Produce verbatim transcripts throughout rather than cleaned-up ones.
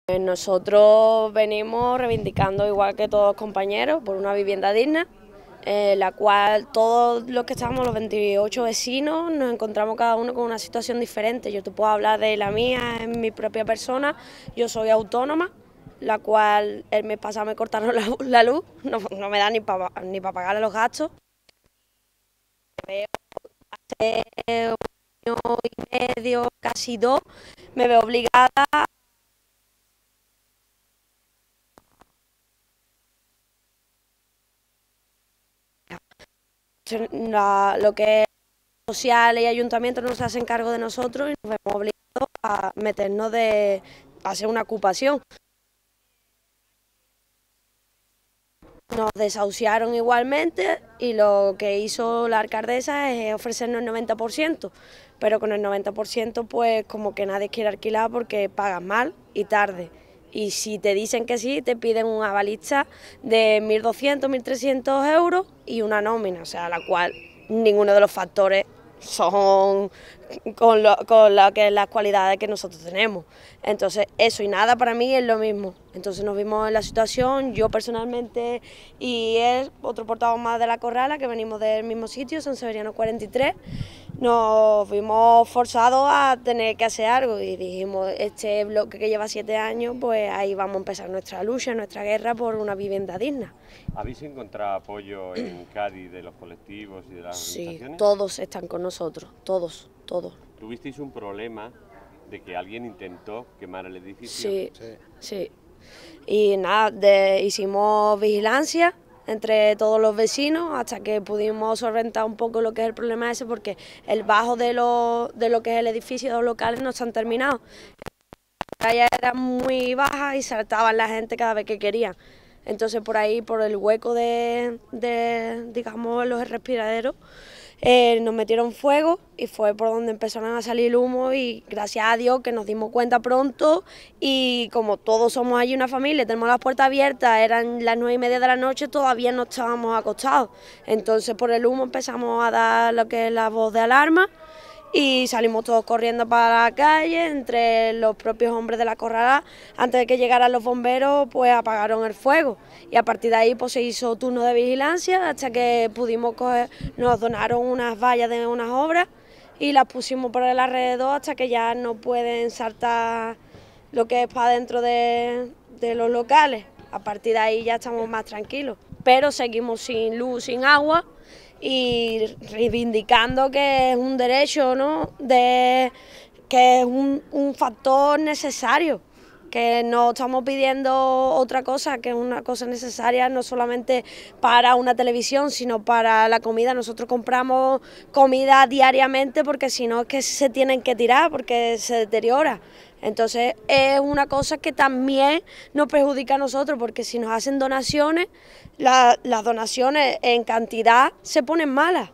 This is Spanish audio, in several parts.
Nosotros venimos reivindicando, igual que todos los compañeros, por una vivienda digna, en eh, la cual todos los que estamos, los veintiocho vecinos, nos encontramos cada uno con una situación diferente. Yo te puedo hablar de la mía, en mi propia persona. Yo soy autónoma, la cual el mes pasado me cortaron la, la luz, no, no me da ni para ni pa pagarle los gastos. Hace un año y medio, casi dos, me veo obligada a La, lo que es sociales y ayuntamientos no se hacen cargo de nosotros y nos vemos obligados a meternos de a hacer una ocupación. Nos desahuciaron igualmente y lo que hizo la alcaldesa es ofrecernos el noventa por ciento, pero con el noventa por ciento pues como que nadie quiere alquilar porque pagas mal y tarde. Y si te dicen que sí, te piden una balista de mil doscientos, mil trescientos euros y una nómina, o sea, la cual ninguno de los factores son con lo, con lo que es las cualidades que nosotros tenemos. Entonces eso y nada para mí es lo mismo. Entonces nos vimos en la situación, yo personalmente y él, otro portavoz más de La Corrala, que venimos del mismo sitio, San Severiano cuarenta y tres, nos vimos forzados a tener que hacer algo y dijimos, este bloque que lleva siete años, pues ahí vamos a empezar nuestra lucha, nuestra guerra por una vivienda digna. ¿Habéis encontrado apoyo en Cádiz de los colectivos y de las organizaciones? Sí, todos están con nosotros, todos, todos. ¿Tuvisteis un problema de que alguien intentó quemar el edificio? Sí, sí. sí. Y nada, de, hicimos vigilancia entre todos los vecinos hasta que pudimos solventar un poco lo que es el problema ese, porque el bajo de lo, de lo que es el edificio de los locales no están terminados. La calle era muy baja y saltaban la gente cada vez que querían. Entonces por ahí, por el hueco de, de digamos, los respiraderos, eh, nos metieron fuego y fue por donde empezaron a salir el humo y gracias a Dios que nos dimos cuenta pronto y como todos somos allí una familia, tenemos las puertas abiertas, eran las nueve y media de la noche, todavía no estábamos acostados. Entonces por el humo empezamos a dar lo que es la voz de alarma y salimos todos corriendo para la calle, entre los propios hombres de La Corrala. Antes de que llegaran los bomberos, pues apagaron el fuego y a partir de ahí pues se hizo turno de vigilancia hasta que pudimos coger, nos donaron unas vallas de unas obras y las pusimos por el alrededor hasta que ya no pueden saltar lo que es para dentro de, de los locales. A partir de ahí ya estamos más tranquilos, pero seguimos sin luz, sin agua y reivindicando que es un derecho, ¿no? De, que es un, un factor necesario, que no estamos pidiendo otra cosa, que es una cosa necesaria no solamente para una televisión, sino para la comida. Nosotros compramos comida diariamente porque si no es que se tienen que tirar, porque se deteriora. Entonces es una cosa que también nos perjudica a nosotros, porque si nos hacen donaciones, la, las donaciones en cantidad se ponen malas.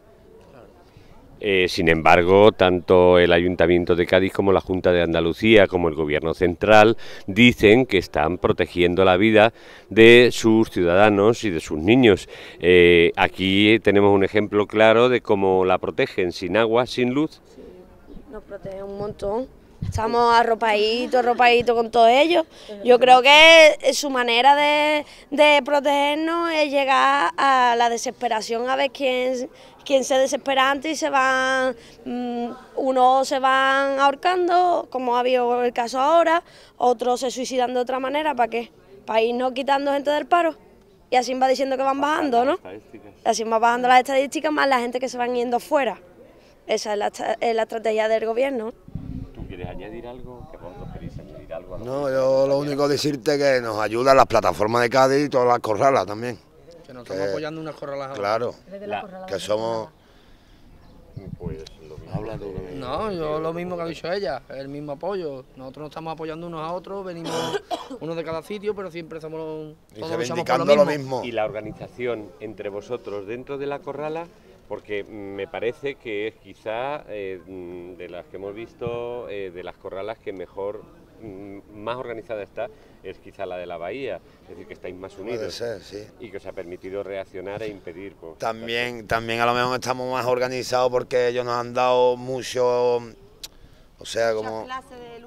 Eh, sin embargo, tanto el Ayuntamiento de Cádiz como la Junta de Andalucía, como el Gobierno Central, dicen que están protegiendo la vida de sus ciudadanos y de sus niños. Eh, aquí tenemos un ejemplo claro de cómo la protegen, sin agua, sin luz. Sí, nos protegen un montón. Estamos arropaditos, arropaditos con todos ellos. Yo creo que su manera de, de protegernos es llegar a la desesperación, a ver quién, quién se desespera antes y se van, um, unos se van ahorcando, como ha habido el caso ahora, otros se suicidan de otra manera. ¿Para qué? Para irnos quitando gente del paro. Y así va diciendo que van bajando, ¿no? Así va bajando las estadísticas, más la gente que se van yendo fuera. Esa es la, es la estrategia del gobierno. ¿Quieres añadir algo? ¿Que vosotros queréis añadir algo? No, yo lo único decirte que nos ayudan las plataformas de Cádiz y todas las corralas también. Que nos estamos apoyando unas corralas. Claro, la, que somos... Pues lo mismo. Habla tú, lo mismo. No, yo lo mismo que ha dicho ella, el mismo apoyo. Nosotros nos estamos apoyando unos a otros, venimos uno de cada sitio, pero siempre estamos todos luchamos por lo mismo. lo mismo. Y la organización entre vosotros dentro de La Corrala, porque me parece que es quizá eh, de las que hemos visto, eh, de las corralas que mejor, más organizada está, es quizá la de la Bahía, es decir, que estáis más unidos. Puede ser, sí. Y que os ha permitido reaccionar e impedir. Pues, también, también a lo mejor estamos más organizados porque ellos nos han dado mucho, o sea, como... Muchas clases de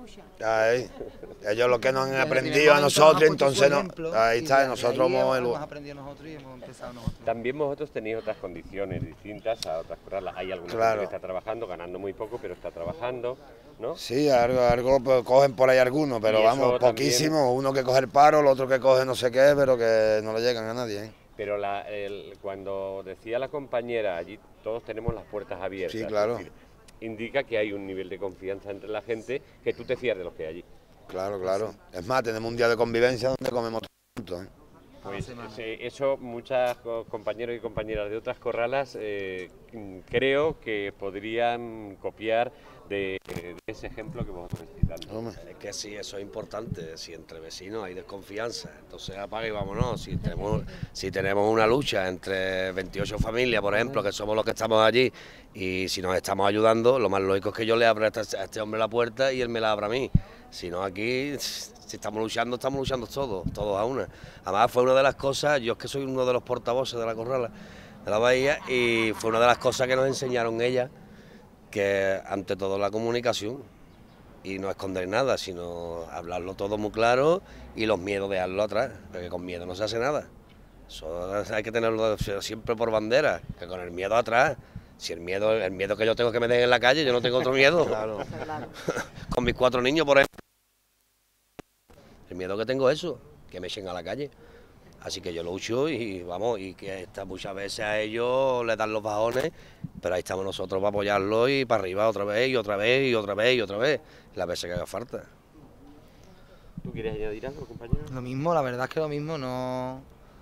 Ahí. Ellos lo que nos han aprendido a nosotros, entonces no, ahí está, nosotros hemos, hemos aprendido nosotros y hemos empezado nosotros. También vosotros tenéis otras condiciones distintas a otras corralas. Hay alguna Claro. gente que está trabajando, ganando muy poco, pero está trabajando, ¿no? Sí, algo, algo pues, cogen por ahí algunos, pero Y eso vamos, también- poquísimos. Uno que coge el paro, el otro que coge no sé qué, pero que no le llegan a nadie, ¿eh? Pero la, el- cuando decía la compañera, allí todos tenemos las puertas abiertas. Sí, claro. Es decir, indica que hay un nivel de confianza entre la gente, que tú te fías de los que hay allí. Claro, claro. Es más, tenemos un día de convivencia donde comemos todos juntos, ¿eh? Pues ese- eso muchas co- compañeros y compañeras de otras corralas eh, mm, creo que podrían copiar de, de ese ejemplo que vosotros estáis dando. Hombre. Es que sí, eso es importante, si entre vecinos hay desconfianza, entonces apaga y vámonos. Si tenemos, si tenemos una lucha entre veintiocho familias, por ejemplo, que somos los que estamos allí, y si nos estamos ayudando, lo más lógico es que yo le abra a este, a este hombre la puerta y él me la abra a mí. Si no, aquí, si estamos luchando, estamos luchando todos, todos a una. Además, fue una de las cosas, yo es que soy uno de los portavoces de la corrala, de la bahía, y fue una de las cosas que nos enseñaron ellas, que ante todo la comunicación, y no esconder nada, sino hablarlo todo muy claro y los miedos dejarlo atrás, porque con miedo no se hace nada. Eso hay que tenerlo siempre por bandera, que con el miedo atrás. Si el miedo, el miedo que yo tengo que me den en la calle, yo no tengo otro miedo. Claro. Con mis cuatro niños, por ejemplo. El miedo que tengo es eso, que me echen a la calle. Así que yo lucho y vamos, y que está, muchas veces a ellos les dan los bajones, pero ahí estamos nosotros para apoyarlos y para arriba otra vez y otra vez y otra vez y otra vez, las veces que haga falta. ¿Tú quieres añadir algo, compañero? Lo mismo, la verdad es que lo mismo no...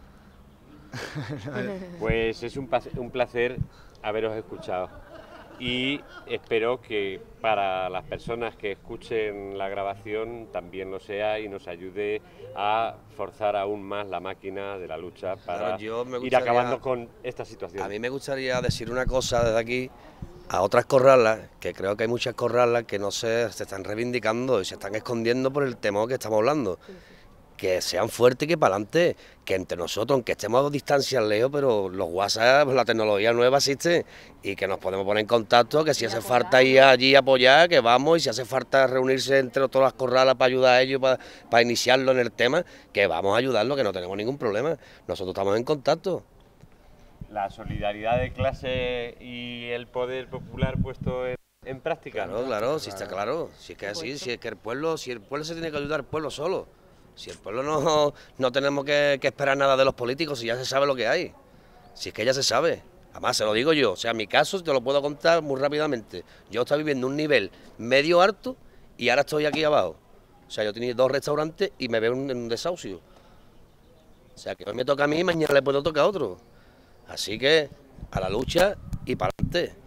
Pues es un, pas- un placer haberos escuchado y espero que para las personas que escuchen la grabación también lo sea y nos ayude a forzar aún más la máquina de la lucha para Claro, yo me ir gustaría- acabando con esta situación. A mí me gustaría decir una cosa desde aquí a otras corralas, que creo que hay muchas corralas que no se, se están reivindicando y se están escondiendo por el temor que estamos hablando. Que sean fuertes y que para adelante, que entre nosotros, aunque estemos a distancias lejos, pero los WhatsApp, la tecnología nueva existe y que nos podemos poner en contacto, que si hace falta ir allí a apoyar, que vamos, y si hace falta reunirse entre todas las corralas para ayudar a ellos, para, para iniciarlo en el tema, que vamos a ayudarlo, que no tenemos ningún problema. Nosotros estamos en contacto. La solidaridad de clase y el poder popular puesto en, en práctica. Claro, claro, si está claro, si es que así, si es que el pueblo, si el pueblo se tiene que ayudar, el pueblo solo. Si el pueblo no, no tenemos que, que esperar nada de los políticos, si ya se sabe lo que hay. Si es que ya se sabe. Además, se lo digo yo, o sea, mi caso te lo puedo contar muy rápidamente. Yo estaba viviendo un nivel medio alto y ahora estoy aquí abajo. O sea, yo tenía dos restaurantes y me veo en un desahucio. O sea, que hoy me toca a mí y mañana le puedo tocar a otro. Así que a la lucha y para adelante.